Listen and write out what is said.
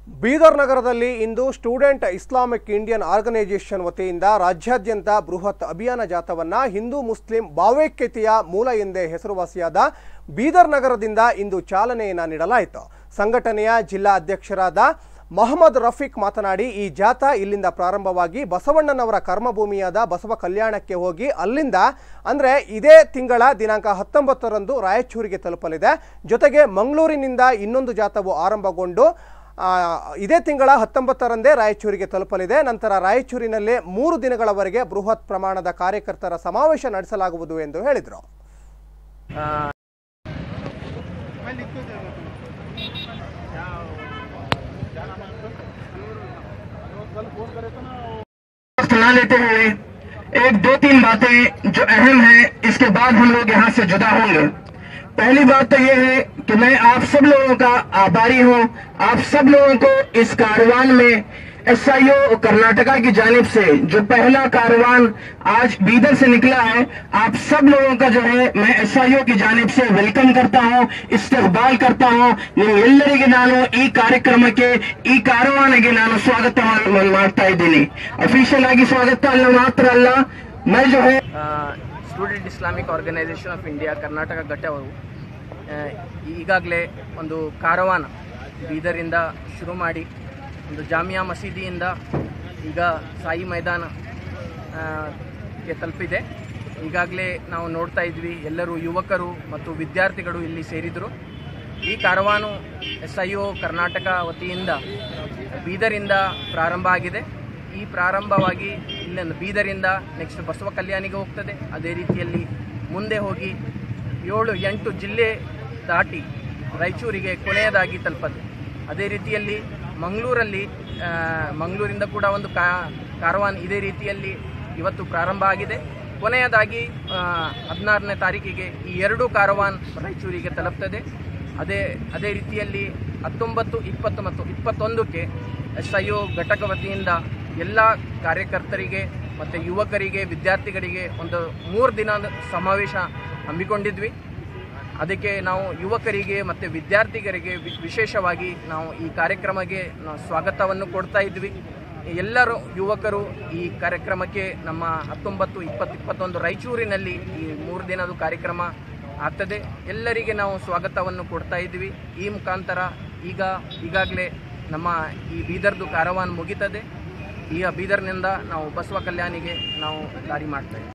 ಬೀದರ್ ನಗರದಲ್ಲಿ ಇಂದು student Islamic Indian organisation ವತಿಯಿಂದ ರಾಜ್ಯಾದ್ಯಂತ ಬೃಹತ್ ಅಭಿಯಾನ ಜಾಥಾವನ್ನು ಹಿಂದೂ ಮುಸ್ಲಿಂ ಭಾವೈಕ್ಯತೆಯ ಮೂಲ ಎಂದೇ ಹೆಸರುವಾಸಿಯಾದ ಬೀದರ್ ನಗರದಿಂದ ಇಂದು ಚಾಲನೆಯನ್ನು ನೀಡಲಾಯಿತು. ಸಂಘಟನೆಯ ಜಿಲ್ಲಾ ಅಧ್ಯಕ್ಷರಾದ ಮೊಹಮ್ಮದ್ ರಫೀಕ್ ಮಾತನಾಡಿ, ಈ ಜಾಥಾ ಇಲ್ಲಿಂದ ಪ್ರಾರಂಭವಾಗಿ ಬಸವಣ್ಣನವರ ಕರ್ಮಭೂಮಿಯಾದ ಬಸವ ಕಲ್ಯಾಣಕ್ಕೆ ಹೋಗಿ ಅಲ್ಲಿಂದ ಅಂದರೆ ಇದೇ ತಿಂಗಳ ದಿನಾಂಕ 19ರಂದು ರಾಯಚೂರಿಗೆ ತಲುಪಲಿದೆ. ಜೊತೆಗೆ ಮಂಗಳೂರಿನಿಂದ ಇನ್ನೊಂದು ಜಾಥಾವು ಆರಂಭಗೊಂಡು ಇದೇ ತಿಂಗಳ 19ರಂದೇ ರಾಯಚೂರಿಗೆ ತಲುಪಲಿದೆ. ನಂತರ ರಾಯಚೂರಿನಲ್ಲಿ 3 ದಿನಗಳವರೆಗೆ ಬೃಹತ್ ಪ್ರಮಾಣದ ಕಾರ್ಯಕರ್ತರ ಸಮಾವೇಶ ನಡೆಸಲಾಗುವುದು ಎಂದು ಹೇಳಿದರು. सुना लेते हुए 1-2-3 बातें जो अहम है, इसके बाद हम लोग यहाँ से जुदा होंगे। पहली बात तो ये है कि मैं आप सब लोगों का आभारी हूँ। आप सब लोगों को इस कारवान में SIO कर्नाटका की जानिब से जो पहला कारवान आज बीदर से निकला है, आप सब लोगों का जो है मैं SIO की जानिब से वेलकम करता हूँ, इस्तकबाल करता हूँ. ನಿಮ್ಮೆಲ್ಲರಿಗೆ ನಾನು ಈ ಕಾರ್ಯಕ್ರಮಕ್ಕೆ ಈ कारवानिಗೆ ನಾನು ಸ್ವಾಗತವನ್ನು ಮಾಡ್ತಾ ಇದ್ದೀನಿ. ಅಫಿಷಿಯಲ್ ಆಗಿ ಸ್ವಾಗತ ಅಲ್ಲ ಮಾತ್ರ ಅಲ್ಲ, मैं जो है student Islamic organisation of India Karnataka ಘಟಕವು ಈಗಾಗಲೇ ಒಂದು ಕಾರವಾನ ಬೀದರಿಂದ ಶುರು ಮಾಡಿ ಒಂದು ಜಾಮಿಯಾ ಮಸೀದಿಯಿಂದ ಈಗ ಸಾಯಿ ಮೈದಾನ ಗೆ ತಲುಪಿದೆ. ಈಗಾಗಲೇ ನಾವು ನೋಡ್ತಾ ಇದ್ವಿ, ಎಲ್ಲರೂ ಯುವಕರು ಮತ್ತು ವಿದ್ಯಾರ್ಥಿಗಳು ಇಲ್ಲಿ ಸೇರಿದರು. ಈ ಕಾರವಾನು SIO ಕರ್ನಾಟಕ ವತಿಯಿಂದ ಬೀದರಿಂದ ಪ್ರಾರಂಭ ಆಗಿದೆ. ಈ ಪ್ರಾರಂಭವಾಗಿ ಇಲ್ಲಿಂದ ಬೀದರಿಂದ ನೆಕ್ಸ್ಟ್ ಬಸವ ಕಲ್ಯಾಣಿಗೆ ಹೋಗ್ತದೆ. ಅದೇ ರೀತಿಯಲ್ಲಿ ಮುಂದೆ ಹೋಗಿ 7-8 ಜಿಲ್ಲೆ ದಾಟಿ ರಾಯಚೂರಿಗೆ ಕೊನೆಯದಾಗಿ ತಲುಪದೆ. ಅದೇ ರೀತಿಯಲ್ಲಿ ಮಂಗಳೂರಿಂದ ಕೂಡ ಒಂದು ಕಾರವಾನ್ ಇದೇ ರೀತಿಯಲ್ಲಿ ಇವತ್ತು ಪ್ರಾರಂಭ ಆಗಿದೆ. ಕೊನೆಯದಾಗಿ 16ನೇ ತಾರೀಕಿಗೆ ಈ 2 ಕಾರವಾನ್ ರಾಯಚೂರಿಗೆ ತಲುಪ್ತದೆ. ಅದೇ ರೀತಿಯಲ್ಲಿ 19, 20 ಮತ್ತು 21ಕ್ಕೆ SIO ಘಟಕ ವತಿಯಿಂದ ಎಲ್ಲ ಕಾರ್ಯಕರ್ತರಿಗೆ ಮತ್ತು ಯುವಕರಿಗೆ ವಿದ್ಯಾರ್ಥಿಗಳಿಗೆ ಒಂದು 3 ದಿನದ ಸಮಾವೇಶ ಹಮ್ಮಿಕೊಂಡಿದ್ವಿ. ಅದಕ್ಕೆ ನಾವು ಯುವಕರಿಗೆ ಮತ್ತು ವಿದ್ಯಾರ್ಥಿಗರಿಗೆ ವಿಶೇಷವಾಗಿ ನಾವು ಈ ಕಾರ್ಯಕ್ರಮಕ್ಕೆ ಸ್ವಾಗತವನ್ನು ಕೊಡ್ತಾ ಇದ್ವಿ. ಎಲ್ಲರೂ ಯುವಕರು ಈ ಕಾರ್ಯಕ್ರಮಕ್ಕೆ ನಮ್ಮ 19, 20, 21 ರಾಯಚೂರಿನಲ್ಲಿ ಈ 3 ದಿನದ ಕಾರ್ಯಕ್ರಮ ಆಗ್ತದೆ. ಎಲ್ಲರಿಗೆ ನಾವು ಸ್ವಾಗತವನ್ನು ಕೊಡ್ತಾ ಇದ್ವಿ. ಈ ಮುಖಾಂತರ ಈಗಾಗಲೇ ನಮ್ಮ ಈ ಬೀದರ್ದು ಕಾರವಾನ್ ಮುಗಿತದೆ. ಈಗ ಬೀದರ್ನಿಂದ ನಾವು ಬಸವ ಕಲ್ಯಾಣಿಗೆ ನಾವು ದಾರಿ ಮಾಡ್ತಾ ಇದ್ದೀವಿ.